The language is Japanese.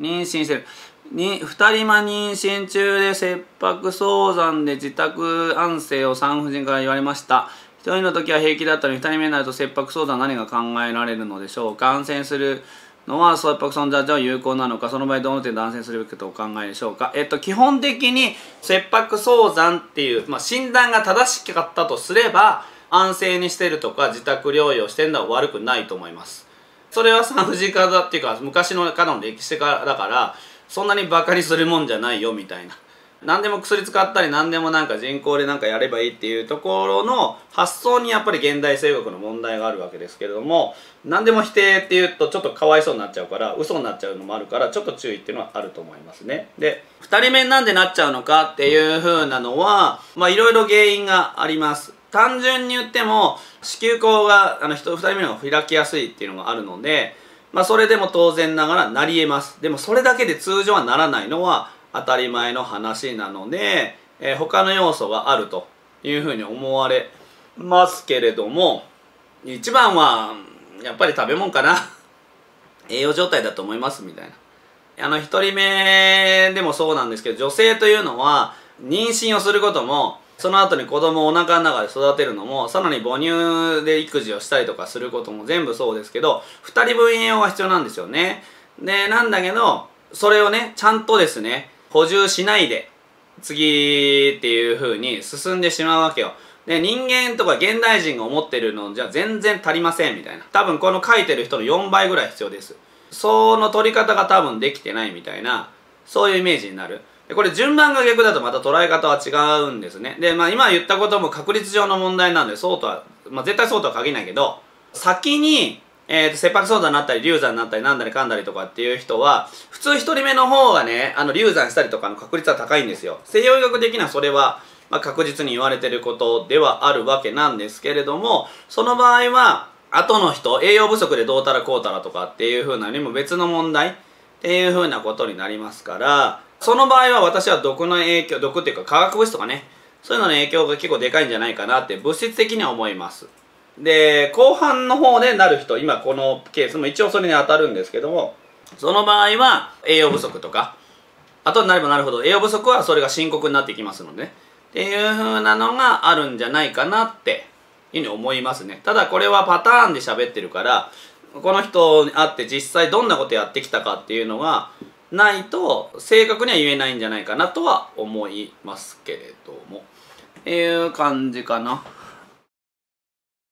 妊娠してる。2人妊娠中で切迫早産で自宅安静を産婦人科から言われました。1人の時は平気だったのに2人目になると切迫早産は何が考えられるのでしょうか。感染するのは切迫早産は有効なのか、その場合どの点で安静するべきとお考えでしょうか。基本的に切迫早産っていう、診断が正しかったとすれば、安静にしてるとか自宅療養してるのは悪くないと思います。それは産婦人科だっていうか昔のからの歴史からだから、そんなにバカにするもんじゃないよみたいな。何でも薬使ったり何でもなんか人工でなんかやればいいっていうところの発想にやっぱり現代生学の問題があるわけですけれども、何でも否定っていうとちょっとかわいそうになっちゃうから嘘になっちゃうのもあるから、ちょっと注意っていうのはあると思いますね。で2人目になんでなっちゃうのかっていう風なのはいろいろ原因があります。単純に言っても子宮口が2人目の方が開きやすいっていうのがあるので、それでも当然ながらなり得ます。でもそれだけで通常はならないのは当たり前の話なので、他の要素があるというふうに思われますけれども、一番はやっぱり食べ物かな栄養状態だと思いますみたいな。1人目でもそうなんですけど、女性というのは妊娠をすることもその後に子供をお腹の中で育てるのも、さらに母乳で育児をしたりとかすることも全部そうですけど、2人分栄養が必要なんですよね。でなんだけど、それをねちゃんとですね補充しないで次っていう風に進んでしまうわけよ。で人間とか現代人が思ってるのじゃ全然足りませんみたいな。多分この書いてる人の4倍ぐらい必要です。その取り方が多分できてないみたいな、そういうイメージになる。でこれ順番が逆だとまた捉え方は違うんですね。で今言ったことも確率上の問題なんでそうとは、絶対そうとは限らないけど、先に切迫早産になったり流産になったりなんだりかんだりとかっていう人は普通1人目の方がね流産したりとかの確率は高いんですよ。西洋医学的にはそれは、確実に言われてることではあるわけなんですけれども、その場合は後の人栄養不足でどうたらこうたらとかっていう風なにも別の問題っていう風なことになりますから、その場合は私は毒の影響、毒っていうか化学物質とかね、そういうのの影響が結構でかいんじゃないかなって物質的には思います。で後半の方でなる人、今このケースも一応それに当たるんですけども、その場合は栄養不足とか、後になればなるほど栄養不足はそれが深刻になってきますので、ね、っていう風なのがあるんじゃないかなっていうふうに思いますね。ただこれはパターンで喋ってるから、この人に会って実際どんなことやってきたかっていうのがないと正確には言えないんじゃないかなとは思いますけれども、いう感じかな。